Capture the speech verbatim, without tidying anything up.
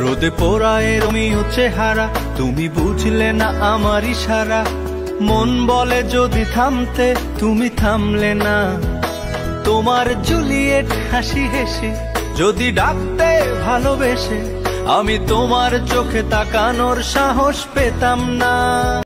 রোদে পোড়ায় রোমিও চেহারা, তুমি বুঝলে না আমার ইশারা। মন বলে যদি থামতে, তুমি থামলে না। তোমার জুলিয়েট হাসি হেসে যদি ডাকতে ভালোবেসে, আমি তোমার চোখে তাকানোর সাহস পেতাম না।